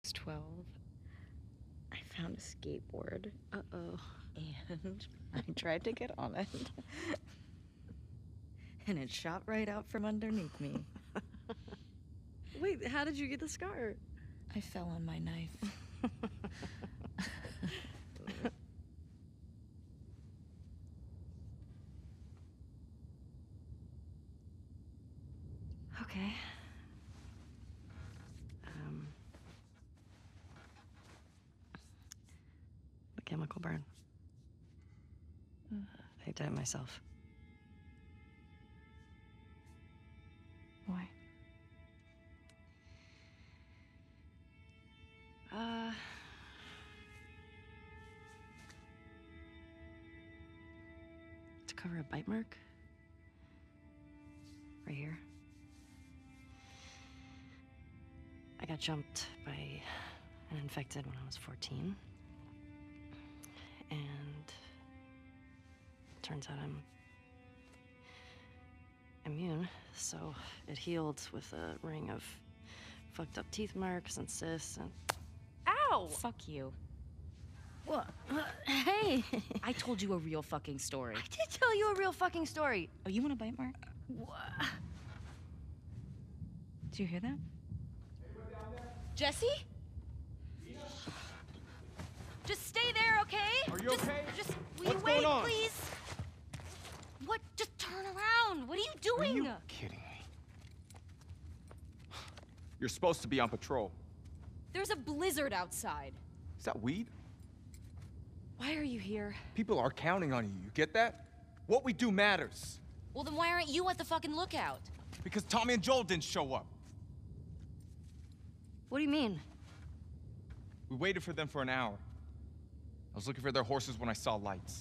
12, I found a skateboard. Uh-oh. And I tried to get on it. And it shot right out from underneath me. Wait, how did you get the scar? I fell on my knife. Okay. The chemical burn. I did it myself. Why? To cover a bite mark. Right here. I got jumped by an infected when I was 14. And turns out I'm immune, so it healed with a ring of fucked up teeth marks and cysts and... Ow! Fuck you. What? Hey! I told you a real fucking story. I did tell you a real fucking story. Oh, you want a bite mark? What? Did you hear that? Jesse? Just stay there, okay? Are you okay? Just will What's you wait, going on? please? What? Just turn around. What are you doing? Are you kidding me? You're supposed to be on patrol. There's a blizzard outside. Is that weed? Why are you here? People are counting on you. You get that? What we do matters. Well, then why aren't you at the fucking lookout? Because Tommy and Joel didn't show up. What do you mean? We waited for them for an hour. I was looking for their horses when I saw lights.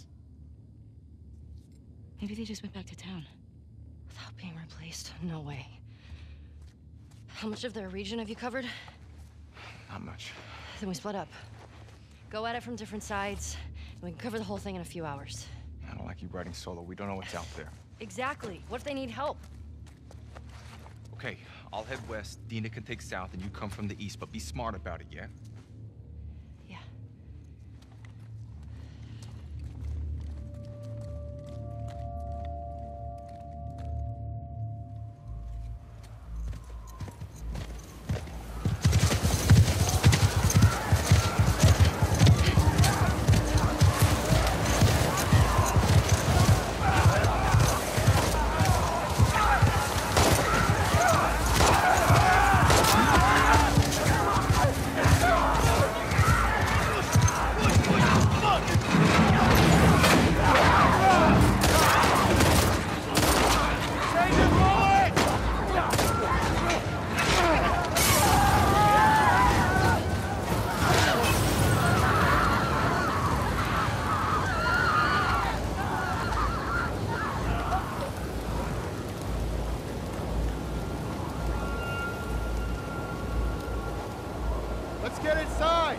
Maybe they just went back to town. Without being replaced? No way. How much of their region have you covered? Not much. Then we split up. Go at it from different sides, and we can cover the whole thing in a few hours. I don't like you riding solo. We don't know what's out there. Exactly. What if they need help? Okay, I'll head west. Dina can take south, and you come from the east, but be smart about it, yeah? Yeah. Let's get inside!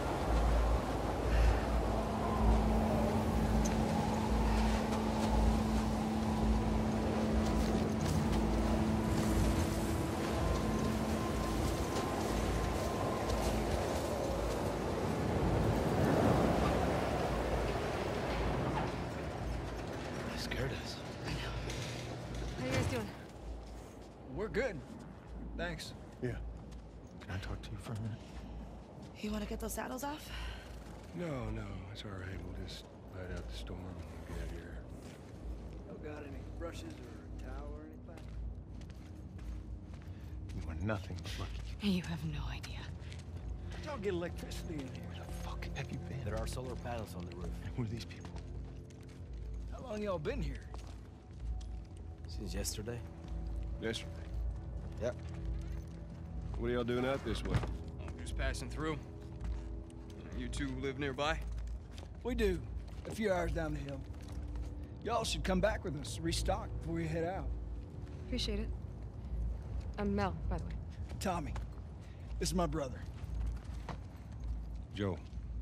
They scared us. How you guys doing? We're good. Thanks. Yeah. Can I talk to you for a minute? You want to get those saddles off? No, it's all right. We'll just ride out the storm and get here. No got any brushes or a towel or anything? You are nothing but lucky. You have no idea. Y'all get electricity in here. Where the fuck have you been? There are solar panels on the roof. And who are these people? How long y'all been here? Since yesterday? Yesterday. Yep. What are y'all doing out this way? Just passing through. You two live nearby? We do. A few hours down the hill. Y'all should come back with us, restock before we head out. Appreciate it. I'm Mel, by the way. Tommy, this is my brother. Joe.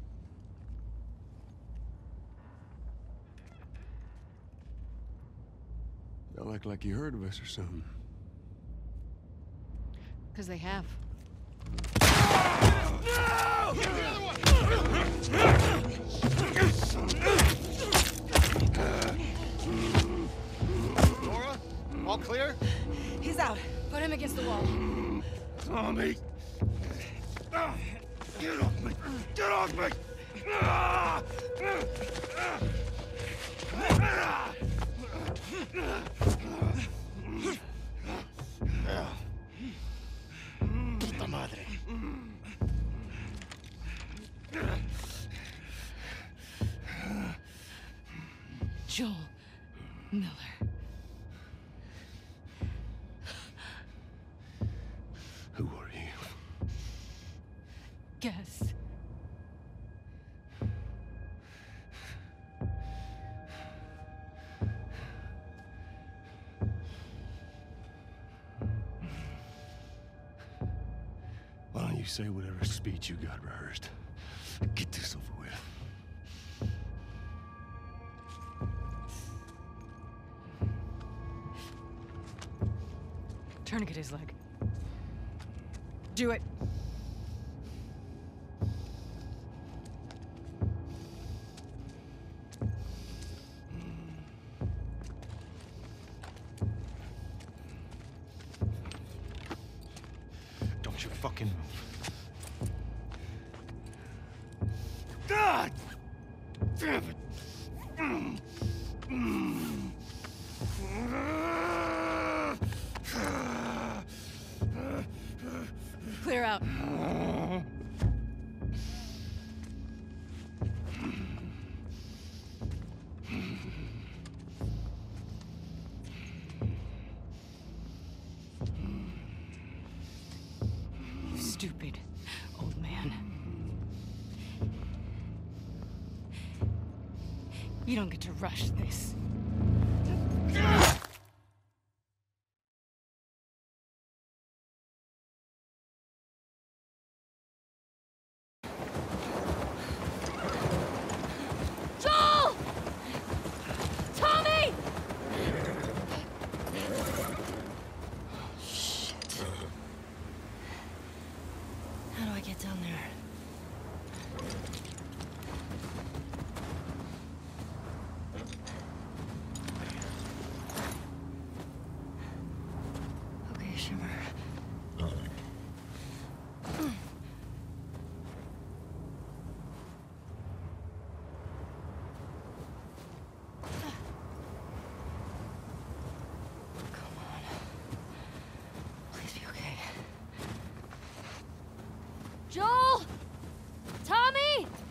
Y'all act like you heard of us or something. Because they have. No! against the wall. Tommy! Get off me! Get off me! Puta madre. Joel Miller. Who are you? Guess. Why don't you say whatever speech you got rehearsed? Get this over with. Tourniquet his leg. Do it. Don't you fucking move. God! Damn it! Clear out. You stupid old man. You don't get to rush this. Joel! Tommy! Shit. How do I get down there? Okay, Shimmer. Come on. Please be okay. Joel! Tommy!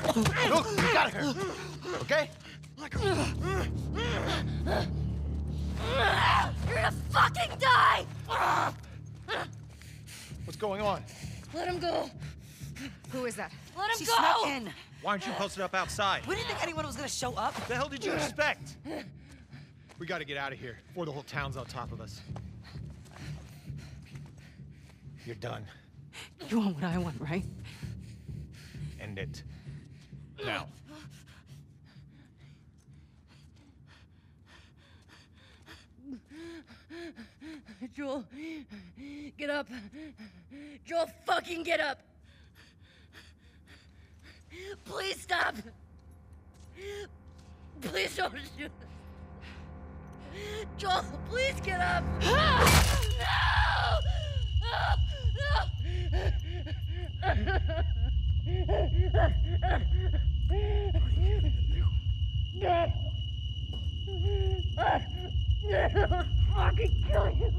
Look, you got her. Okay? You're gonna fucking die! What's going on? Let him go. Who is that? Let him She go! snuck in. Why aren't you posted up outside? We didn't think anyone was gonna show up. What the hell did you expect? We gotta get out of here before the whole town's on top of us. You're done. You want what I want, right? End it. Now. Joel, get up. Joel, fucking get up. Please stop. Please don't shoot. Joel, please get up. No! Fucking kill you!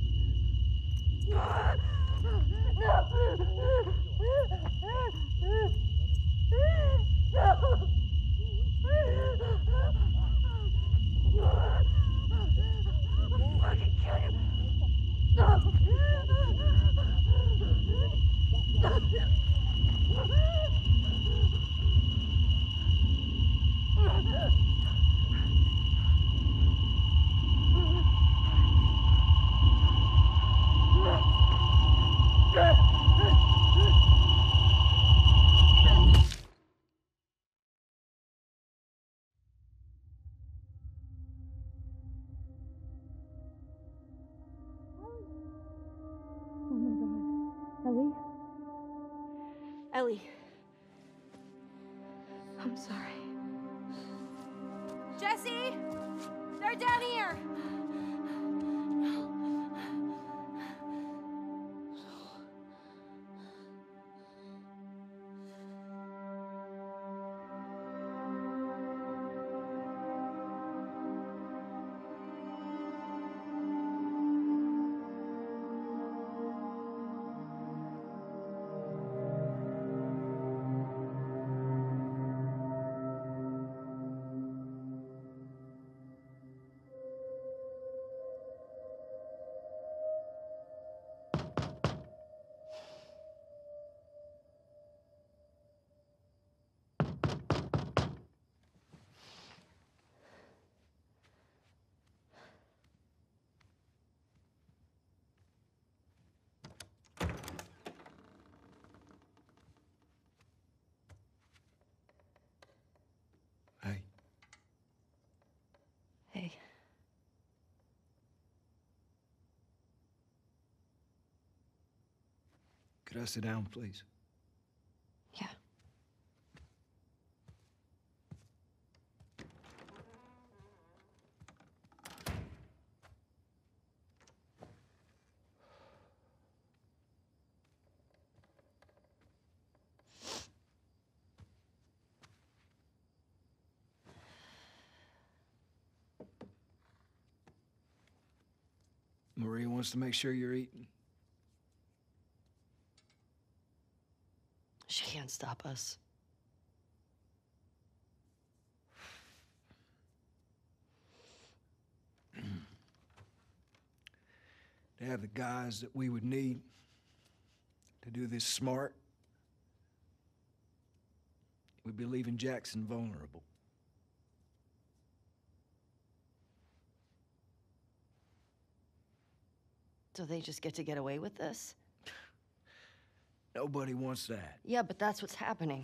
Ellie. I'm sorry. Jesse! They're down here! Hey, Hey. could I sit down, please? Yeah. Maria wants to make sure you're eating. She can't stop us. To have the guys that we would need to do this smart, we'd be leaving Jackson vulnerable. So they just get to get away with this? Nobody wants that. Yeah, but that's what's happening.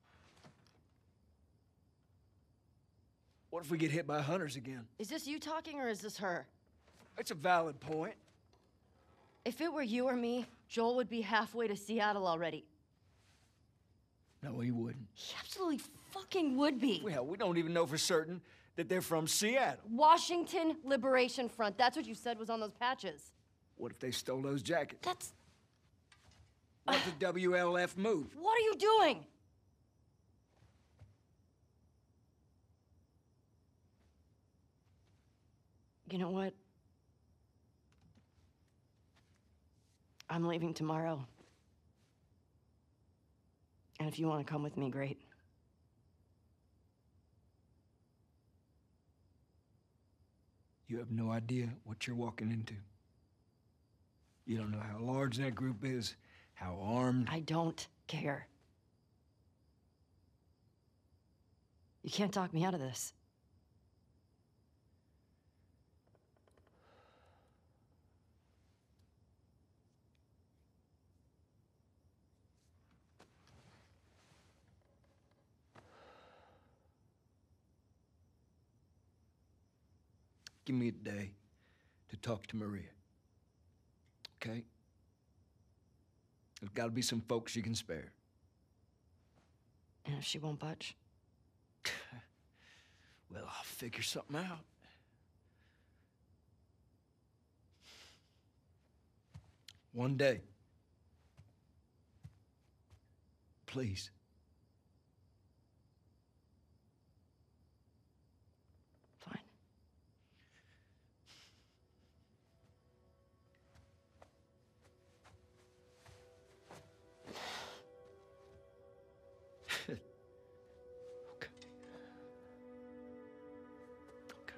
What if we get hit by hunters again? Is this you talking or is this her? It's a valid point. If it were you or me, Joel would be halfway to Seattle already. No, he wouldn't. He absolutely fucking would be. Well, we don't even know for certain that they're from Seattle. Washington Liberation Front. That's what you said was on those patches. What if they stole those jackets? That's... What if the WLF moved? What are you doing? You know what? I'm leaving tomorrow. And if you want to come with me, great. You have no idea what you're walking into. You don't know how large that group is, how armed. I don't care. You can't talk me out of this. Give me a day to talk to Maria. Okay? There's got to be some folks you can spare. And if she won't budge? Well, I'll figure something out. One day. Please. Fine. Okay. Okay.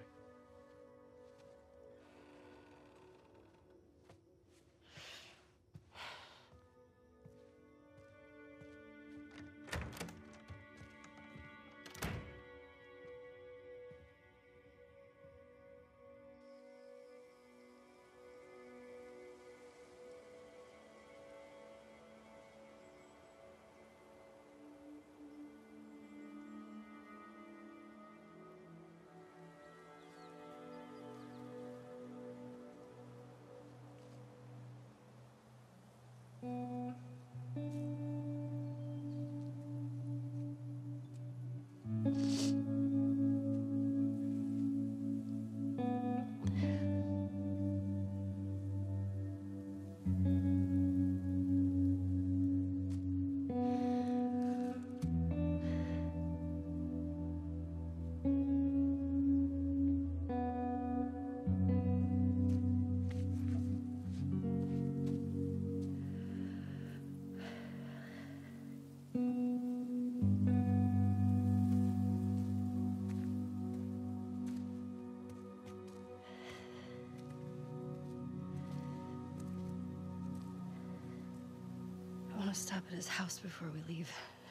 I want to stop at his house before we leave.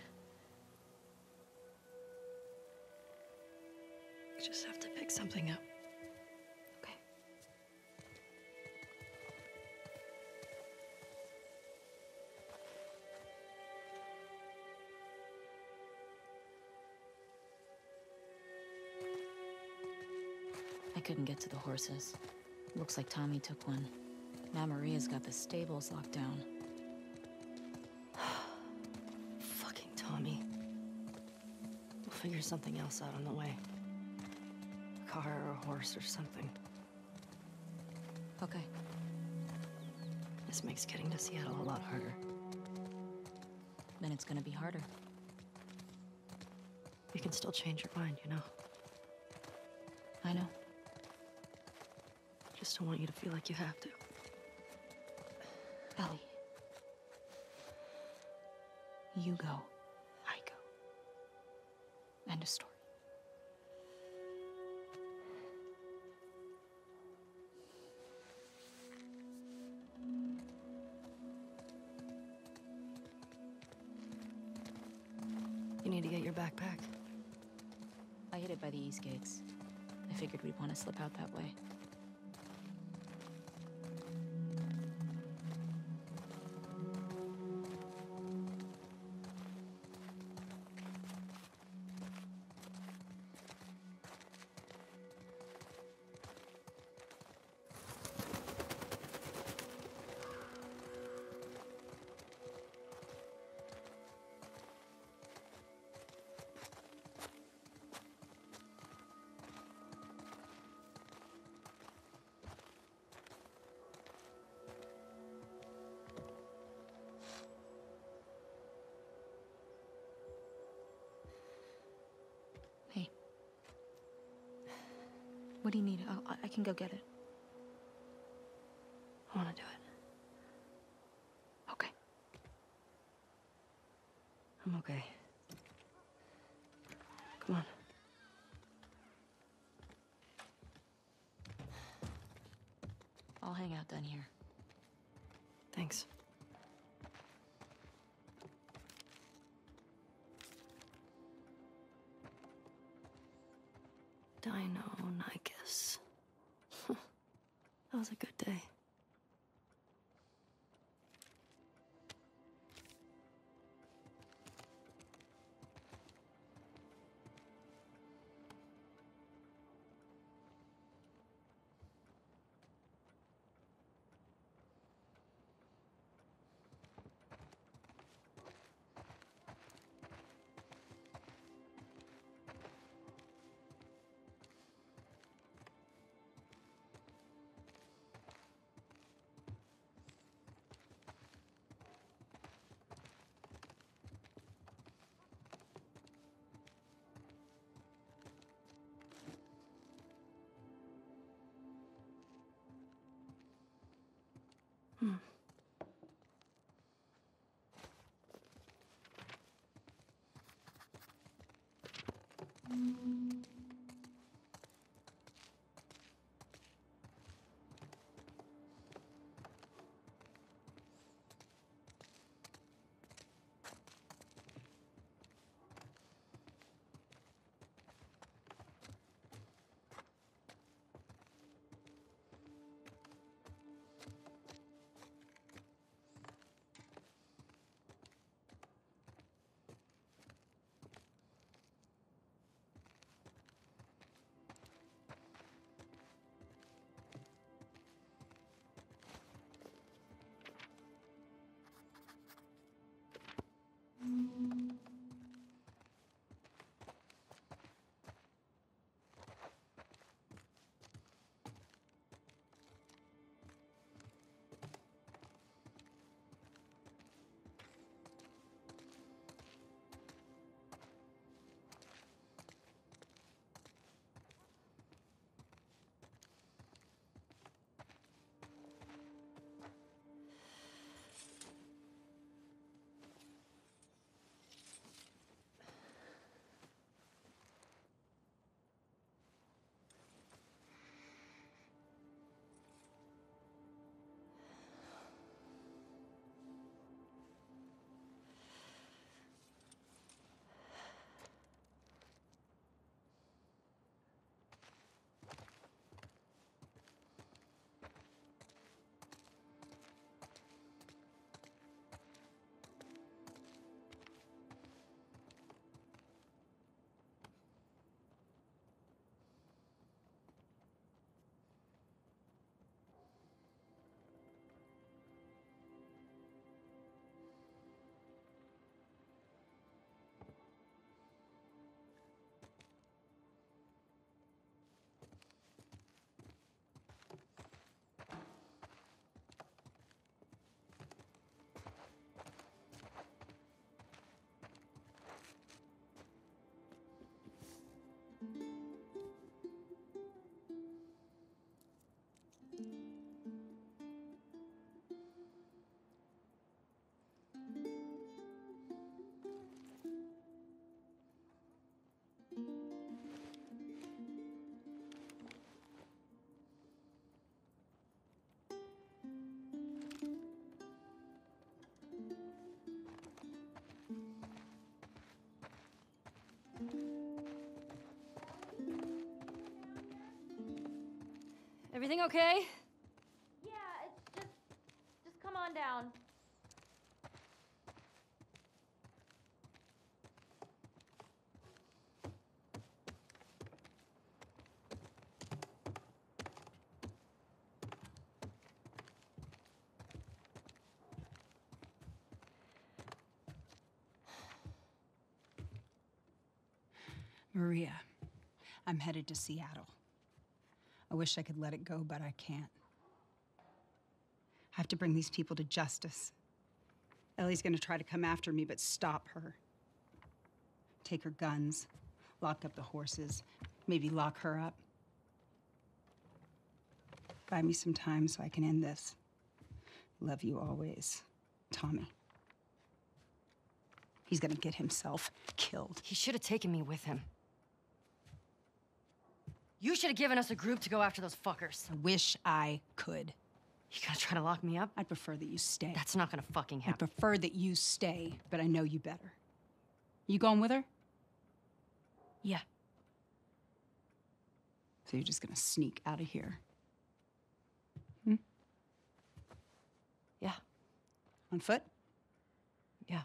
We just have to pick something up. Okay. I couldn't get to the horses. Looks like Tommy took one. Now Maria's got the stables locked down. Fucking Tommy. We'll figure something else out on the way. A car or a horse or something. Okay. This makes getting to Seattle a lot harder. Then it's gonna be harder. You can still change your mind, you know? I know. Just don't want you to feel like you have to. Ellie. You go. I go. End of story. You need to get your backpack. I hid it by the east gates. I figured we'd want to slip out that way. Hey. What do you need? I can go get it. I want to do it. Okay. I'm okay. Come on. I'll hang out down here. Thanks. Dino-Nicus. That was a good day. Everything okay? Yeah, it's just come on down. Maria, I'm headed to Seattle. I wish I could let it go, but I can't. I have to bring these people to justice. Ellie's gonna try to come after me, but stop her. Take her guns, lock up the horses, maybe lock her up. Buy me some time so I can end this. Love you always, Tommy. He's gonna get himself killed. He should have taken me with him. You should have given us a group to go after those fuckers. I wish I could. You gonna try to lock me up? I'd prefer that you stay. That's not gonna fucking I'd happen. prefer that you stay, but I know you better. You going with her? Yeah. So you're just gonna sneak out of here? Yeah. On foot? Yeah.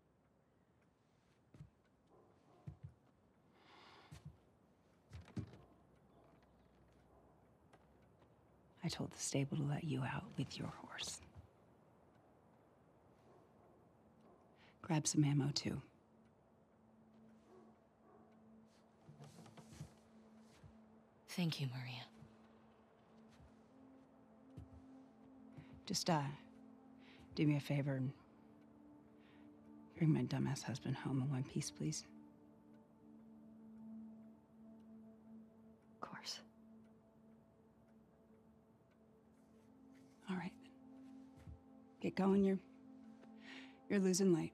I told the stable to let you out with your horse. Grab some ammo, too. Thank you, Maria. Just, do me a favor and bring my dumbass husband home in one piece, please. Of course. All right. Get going, you're losing light.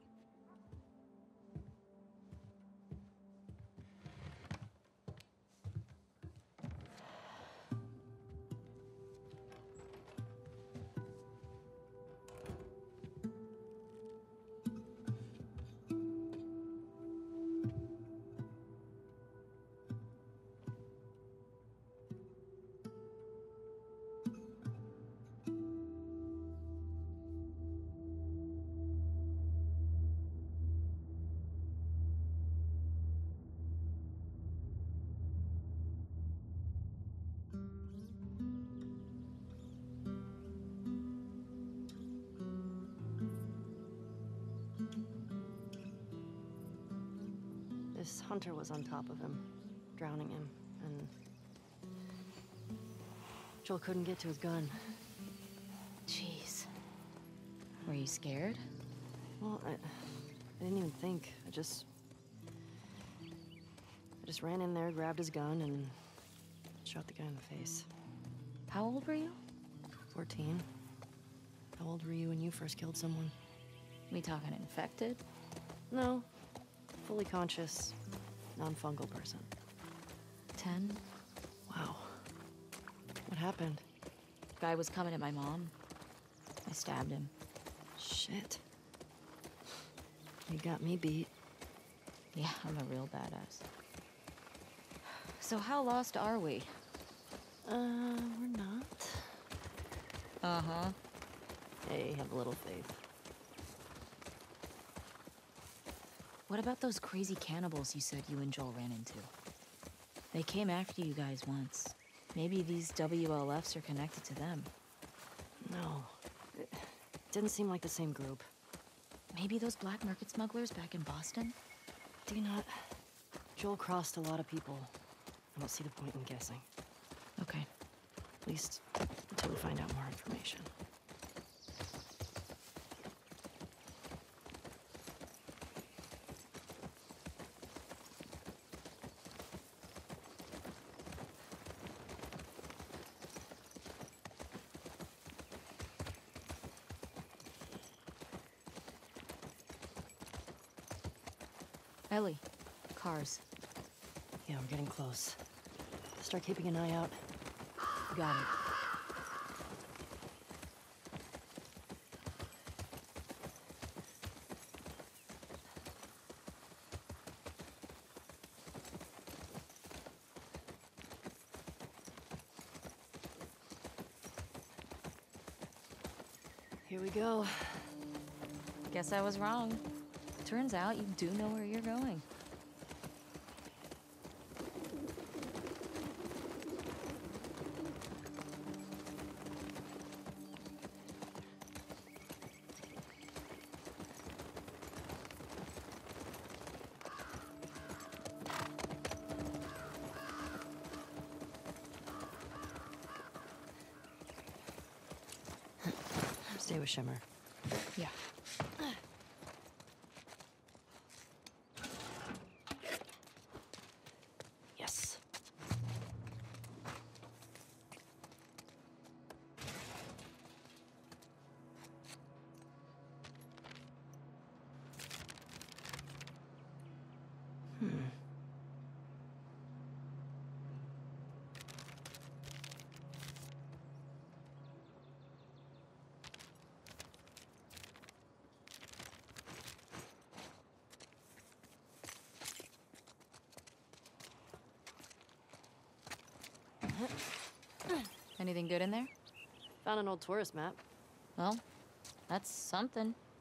This hunter was on top of him, drowning him, and Joel couldn't get to his gun. Jeez. Were you scared? Well, I didn't even think. I just ran in there, grabbed his gun, and shot the guy in the face. How old were you? 14. How old were you when you first killed someone? We talking infected? No. Fully conscious, non-fungal person. 10? Wow. What happened? Guy was coming at my mom. I stabbed him. Shit. You got me beat. Yeah, I'm a real badass. So how lost are we? We're not. Uh-huh. Hey, have a little faith. What about those crazy cannibals you said you and Joel ran into? They came after you guys once. Maybe these WLFs are connected to them. No. It didn't seem like the same group. Maybe those black market smugglers back in Boston? Do not. Joel crossed a lot of people. I don't see the point in guessing. Okay. At least until we find out more information. Ellie, cars. Yeah, we're getting close. Start keeping an eye out. Got it. Here we go. Guess I was wrong. Turns out you do know where you're going. Stay with Shimmer. Yeah. Yes. Anything good in there? Found an old tourist map. Well, that's something.